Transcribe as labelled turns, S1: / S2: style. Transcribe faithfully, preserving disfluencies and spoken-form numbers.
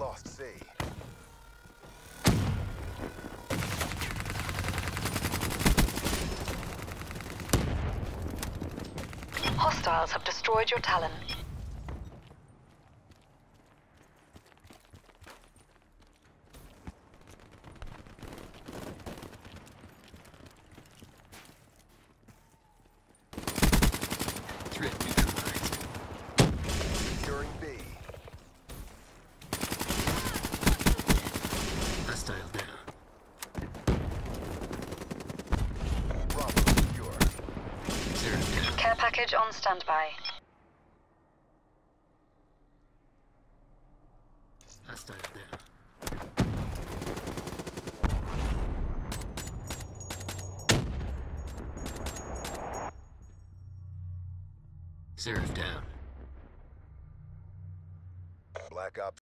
S1: lost C.
S2: Hostiles have destroyed your Talon.
S3: Threat neutralized.
S1: Securing B.
S3: Hostile down.
S1: Bravo secure.
S3: Zero down.
S2: Care package on standby.
S3: Hostile down. Seraph down.
S1: Black Ops